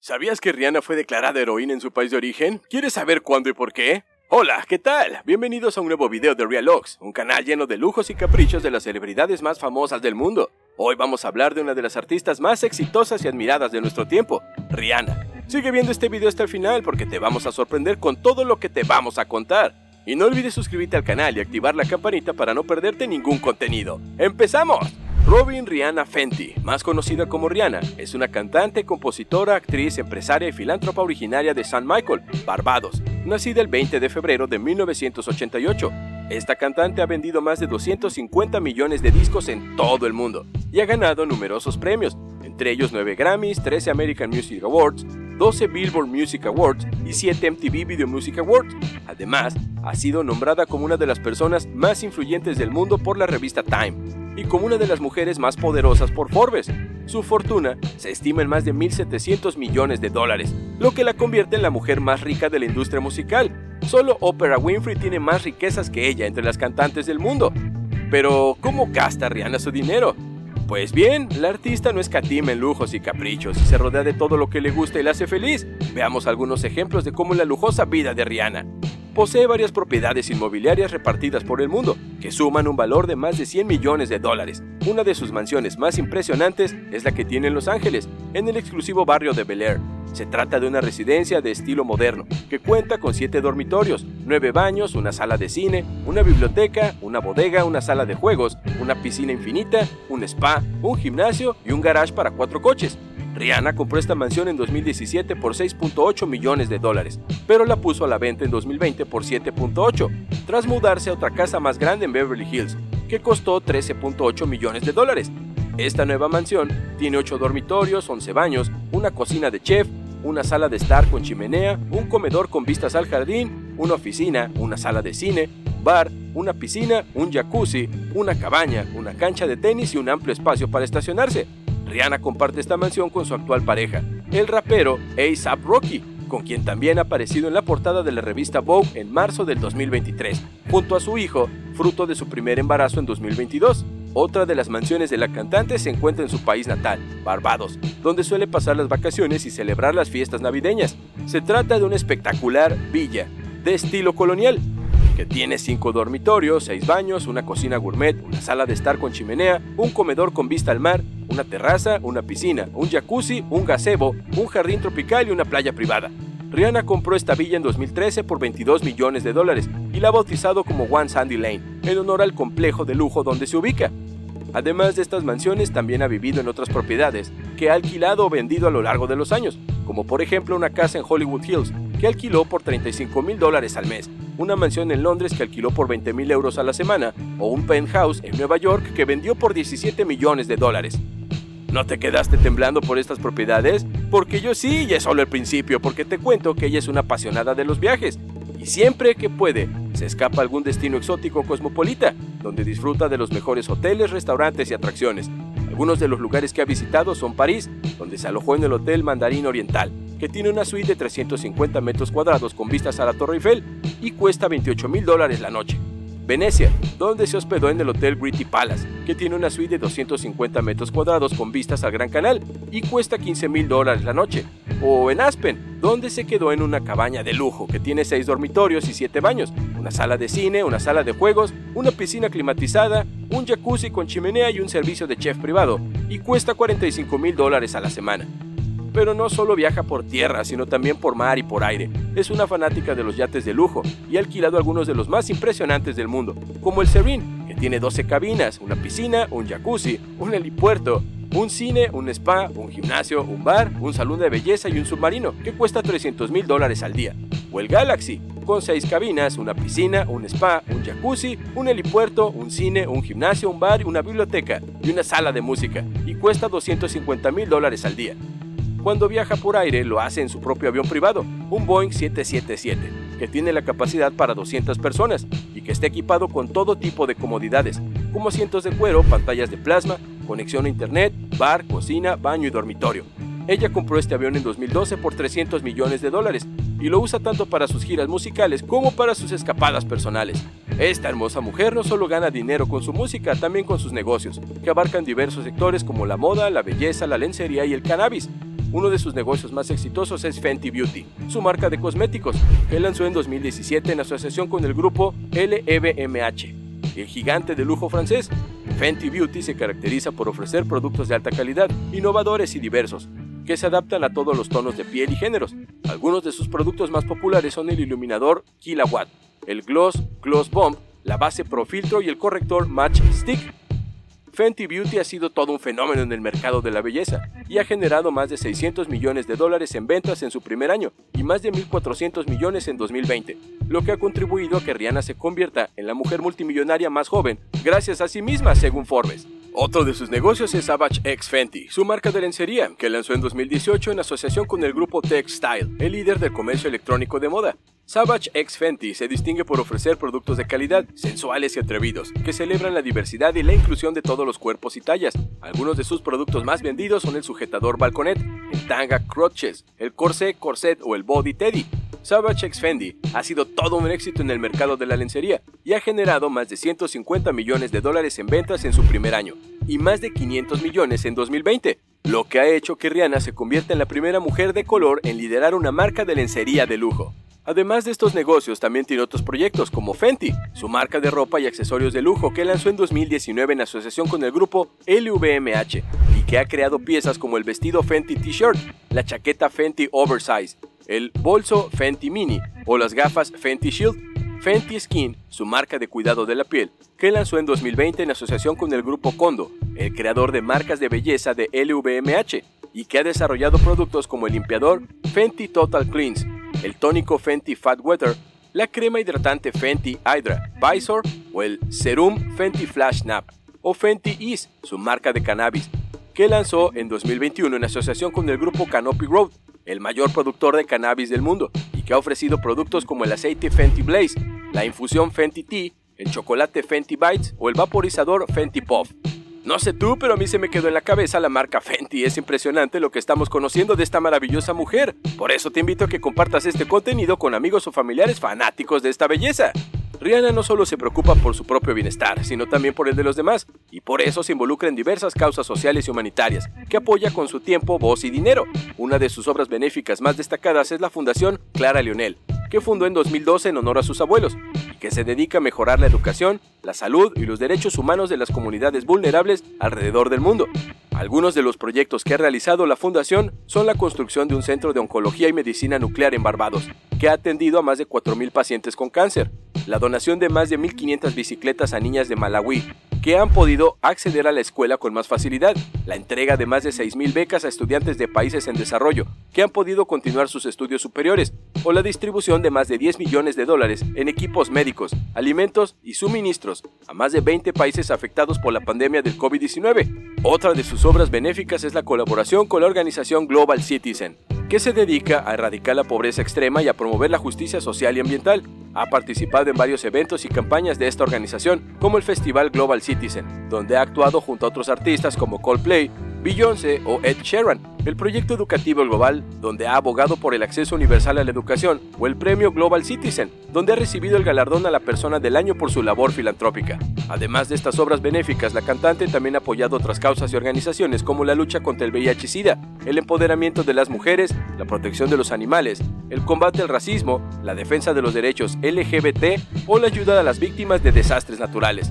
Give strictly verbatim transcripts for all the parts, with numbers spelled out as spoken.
¿Sabías que Rihanna fue declarada heroína en su país de origen? ¿Quieres saber cuándo y por qué? Hola, ¿qué tal? Bienvenidos a un nuevo video de Realox, un canal lleno de lujos y caprichos de las celebridades más famosas del mundo. Hoy vamos a hablar de una de las artistas más exitosas y admiradas de nuestro tiempo, Rihanna. Sigue viendo este video hasta el final porque te vamos a sorprender con todo lo que te vamos a contar. Y no olvides suscribirte al canal y activar la campanita para no perderte ningún contenido. ¡Empezamos! Robyn Rihanna Fenty, más conocida como Rihanna, es una cantante, compositora, actriz, empresaria y filántropa originaria de Saint Michael, Barbados, nacida el veinte de febrero de mil novecientos ochenta y ocho. Esta cantante ha vendido más de doscientos cincuenta millones de discos en todo el mundo y ha ganado numerosos premios, entre ellos nueve Grammys, trece American Music Awards, doce Billboard Music Awards y siete M T V Video Music Awards. Además, ha sido nombrada como una de las personas más influyentes del mundo por la revista Time y como una de las mujeres más poderosas por Forbes. Su fortuna se estima en más de mil setecientos millones de dólares, lo que la convierte en la mujer más rica de la industria musical. Solo Oprah Winfrey tiene más riquezas que ella entre las cantantes del mundo. Pero, ¿cómo gasta Rihanna su dinero? Pues bien, la artista no escatima en lujos y caprichos y se rodea de todo lo que le gusta y la hace feliz. Veamos algunos ejemplos de cómo es la lujosa vida de Rihanna. Posee varias propiedades inmobiliarias repartidas por el mundo, que suman un valor de más de cien millones de dólares. Una de sus mansiones más impresionantes es la que tiene en Los Ángeles, en el exclusivo barrio de Bel Air. Se trata de una residencia de estilo moderno, que cuenta con siete dormitorios, nueve baños, una sala de cine, una biblioteca, una bodega, una sala de juegos, una piscina infinita, un spa, un gimnasio y un garage para cuatro coches. Rihanna compró esta mansión en dos mil diecisiete por seis punto ocho millones de dólares, pero la puso a la venta en dos mil veinte por siete punto ocho, tras mudarse a otra casa más grande en Beverly Hills, que costó trece punto ocho millones de dólares. Esta nueva mansión tiene ocho dormitorios, once baños, una cocina de chef, una sala de estar con chimenea, un comedor con vistas al jardín, una oficina, una sala de cine, bar, una piscina, un jacuzzi, una cabaña, una cancha de tenis y un amplio espacio para estacionarse. Rihanna comparte esta mansión con su actual pareja, el rapero A$AP Rocky, con quien también ha aparecido en la portada de la revista Vogue en marzo del dos mil veintitrés, junto a su hijo, fruto de su primer embarazo en dos mil veintidós. Otra de las mansiones de la cantante se encuentra en su país natal, Barbados, donde suele pasar las vacaciones y celebrar las fiestas navideñas. Se trata de una espectacular villa, de estilo colonial, que tiene cinco dormitorios, seis baños, una cocina gourmet, una sala de estar con chimenea, un comedor con vista al mar, una terraza, una piscina, un jacuzzi, un gazebo, un jardín tropical y una playa privada. Rihanna compró esta villa en dos mil trece por veintidós millones de dólares y la ha bautizado como One Sandy Lane, en honor al complejo de lujo donde se ubica. Además de estas mansiones, también ha vivido en otras propiedades que ha alquilado o vendido a lo largo de los años, como por ejemplo una casa en Hollywood Hills que alquiló por treinta y cinco mil dólares al mes, una mansión en Londres que alquiló por veinte mil euros a la semana, o un penthouse en Nueva York que vendió por diecisiete millones de dólares. ¿No te quedaste temblando por estas propiedades? Porque yo sí, y es solo el principio, porque te cuento que ella es una apasionada de los viajes, y siempre que puede, se escapa a algún destino exótico o cosmopolita, donde disfruta de los mejores hoteles, restaurantes y atracciones. Algunos de los lugares que ha visitado son París, donde se alojó en el Hotel Mandarín Oriental, que tiene una suite de trescientos cincuenta metros cuadrados con vistas a la Torre Eiffel y cuesta veintiocho mil dólares la noche. Venecia, donde se hospedó en el Hotel Gritti Palace, que tiene una suite de doscientos cincuenta metros cuadrados con vistas al Gran Canal y cuesta quince mil dólares la noche. O en Aspen, donde se quedó en una cabaña de lujo que tiene seis dormitorios y siete baños, una sala de cine, una sala de juegos, una piscina climatizada, un jacuzzi con chimenea y un servicio de chef privado, y cuesta cuarenta y cinco mil dólares a la semana. Pero no solo viaja por tierra, sino también por mar y por aire. Es una fanática de los yates de lujo y ha alquilado algunos de los más impresionantes del mundo, como el Serene, que tiene doce cabinas, una piscina, un jacuzzi, un helipuerto, un cine, un spa, un gimnasio, un bar, un salón de belleza y un submarino, que cuesta trescientos mil dólares al día. O el Galaxy, con seis cabinas, una piscina, un spa, un jacuzzi, un helipuerto, un cine, un gimnasio, un bar, una biblioteca y una sala de música, y cuesta doscientos cincuenta mil dólares al día. Cuando viaja por aire, lo hace en su propio avión privado, un Boeing siete siete siete, que tiene la capacidad para doscientas personas y que está equipado con todo tipo de comodidades, como asientos de cuero, pantallas de plasma, conexión a internet, bar, cocina, baño y dormitorio. Ella compró este avión en dos mil doce por trescientos millones de dólares y lo usa tanto para sus giras musicales como para sus escapadas personales. Esta hermosa mujer no solo gana dinero con su música, también con sus negocios, que abarcan diversos sectores como la moda, la belleza, la lencería y el cannabis. Uno de sus negocios más exitosos es Fenty Beauty, su marca de cosméticos, que lanzó en dos mil diecisiete en asociación con el grupo L V M H. El gigante de lujo francés, Fenty Beauty se caracteriza por ofrecer productos de alta calidad, innovadores y diversos, que se adaptan a todos los tonos de piel y géneros. Algunos de sus productos más populares son el iluminador Killawatt, el gloss Gloss Bomb, la base Pro Filtro y el corrector Match Stick. Fenty Beauty ha sido todo un fenómeno en el mercado de la belleza y ha generado más de seiscientos millones de dólares en ventas en su primer año y más de mil cuatrocientos millones en dos mil veinte, lo que ha contribuido a que Rihanna se convierta en la mujer multimillonaria más joven gracias a sí misma, según Forbes. Otro de sus negocios es Savage X Fenty, su marca de lencería, que lanzó en dos mil dieciocho en asociación con el grupo Textile, el líder del comercio electrónico de moda. Savage X Fenty se distingue por ofrecer productos de calidad, sensuales y atrevidos, que celebran la diversidad y la inclusión de todos los cuerpos y tallas. Algunos de sus productos más vendidos son el sujetador balconet, el tanga crotches, el corsé corset o el body teddy. Savage X Fenty ha sido todo un éxito en el mercado de la lencería y ha generado más de ciento cincuenta millones de dólares en ventas en su primer año y más de quinientos millones en dos mil veinte, lo que ha hecho que Rihanna se convierta en la primera mujer de color en liderar una marca de lencería de lujo. Además de estos negocios, también tiene otros proyectos como Fenty, su marca de ropa y accesorios de lujo que lanzó en dos mil diecinueve en asociación con el grupo L V M H y que ha creado piezas como el vestido Fenty T-shirt, la chaqueta Fenty Oversize, el bolso Fenty Mini o las gafas Fenty Shield. Fenty Skin, su marca de cuidado de la piel, que lanzó en dos mil veinte en asociación con el grupo Kondo, el creador de marcas de belleza de L V M H, y que ha desarrollado productos como el limpiador Fenty Total Cleanse, el tónico Fenty Fat Weather, la crema hidratante Fenty Hydra Visor o el serum Fenty Flash Nap, o Fenty Ease, su marca de cannabis, que lanzó en dos mil veintiuno en asociación con el grupo Canopy Growth, el mayor productor de cannabis del mundo, y que ha ofrecido productos como el aceite Fenty Blaze, la infusión Fenty Tea, el chocolate Fenty Bites o el vaporizador Fenty Puff. No sé tú, pero a mí se me quedó en la cabeza la marca Fenty. Es impresionante lo que estamos conociendo de esta maravillosa mujer. Por eso te invito a que compartas este contenido con amigos o familiares fanáticos de esta belleza. Rihanna no solo se preocupa por su propio bienestar, sino también por el de los demás, y por eso se involucra en diversas causas sociales y humanitarias, que apoya con su tiempo, voz y dinero. Una de sus obras benéficas más destacadas es la Fundación Clara Lionel, que fundó en dos mil doce en honor a sus abuelos, y que se dedica a mejorar la educación, la salud y los derechos humanos de las comunidades vulnerables alrededor del mundo. Algunos de los proyectos que ha realizado la fundación son la construcción de un centro de oncología y medicina nuclear en Barbados, que ha atendido a más de cuatro mil pacientes con cáncer, la donación de más de mil quinientas bicicletas a niñas de Malawi, que han podido acceder a la escuela con más facilidad, la entrega de más de seis mil becas a estudiantes de países en desarrollo, que han podido continuar sus estudios superiores, o la distribución de más de diez millones de dólares en equipos médicos, alimentos y suministros a más de veinte países afectados por la pandemia del COVID diecinueve. Otra de sus obras benéficas es la colaboración con la organización Global Citizen, que se dedica a erradicar la pobreza extrema y a promover la justicia social y ambiental. Ha participado en varios eventos y campañas de esta organización, como el Festival Global Citizen, donde ha actuado junto a otros artistas como Coldplay, Beyoncé o Ed Sheeran, el proyecto educativo global, donde ha abogado por el acceso universal a la educación, o el premio Global Citizen, donde ha recibido el galardón a la persona del año por su labor filantrópica. Además de estas obras benéficas, la cantante también ha apoyado otras causas y organizaciones como la lucha contra el V I H SIDA, el empoderamiento de las mujeres, la protección de los animales, el combate al racismo, la defensa de los derechos L G B T o la ayuda a las víctimas de desastres naturales.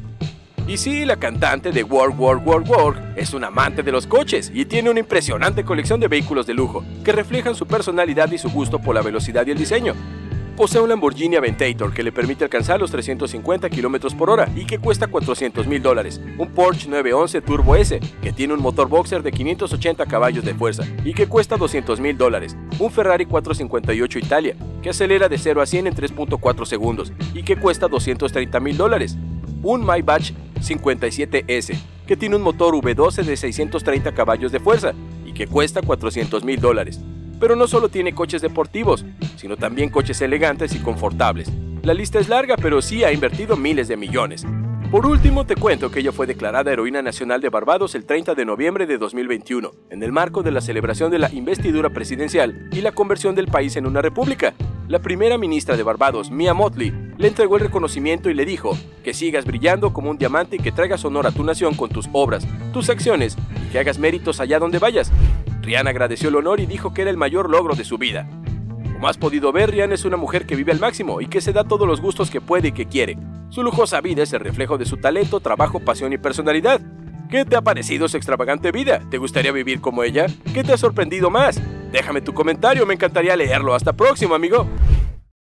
Y sí, la cantante de Work, Work, Work, Work es una amante de los coches y tiene una impresionante colección de vehículos de lujo que reflejan su personalidad y su gusto por la velocidad y el diseño. Posee un Lamborghini Aventador que le permite alcanzar los trescientos cincuenta kilómetros por hora y que cuesta cuatrocientos mil dólares, un Porsche nueve once Turbo S que tiene un motor boxer de quinientos ochenta caballos de fuerza y que cuesta doscientos mil dólares, un Ferrari cuatrocientos cincuenta y ocho Italia que acelera de cero a cien en tres punto cuatro segundos y que cuesta doscientos treinta mil dólares, un Maybach cincuenta y siete S que tiene un motor V doce de seiscientos treinta caballos de fuerza y que cuesta cuatrocientos mil dólares. Pero no solo tiene coches deportivos, sino también coches elegantes y confortables. La lista es larga, pero sí ha invertido miles de millones. Por último, te cuento que ella fue declarada heroína nacional de Barbados el treinta de noviembre de dos mil veintiuno, en el marco de la celebración de la investidura presidencial y la conversión del país en una república. La primera ministra de Barbados, Mia Mottley, le entregó el reconocimiento y le dijo que sigas brillando como un diamante y que traigas honor a tu nación con tus obras, tus acciones y que hagas méritos allá donde vayas. Rihanna agradeció el honor y dijo que era el mayor logro de su vida. Como has podido ver, Rihanna es una mujer que vive al máximo y que se da todos los gustos que puede y que quiere. Su lujosa vida es el reflejo de su talento, trabajo, pasión y personalidad. ¿Qué te ha parecido su extravagante vida? ¿Te gustaría vivir como ella? ¿Qué te ha sorprendido más? Déjame tu comentario, me encantaría leerlo. Hasta próximo, amigo.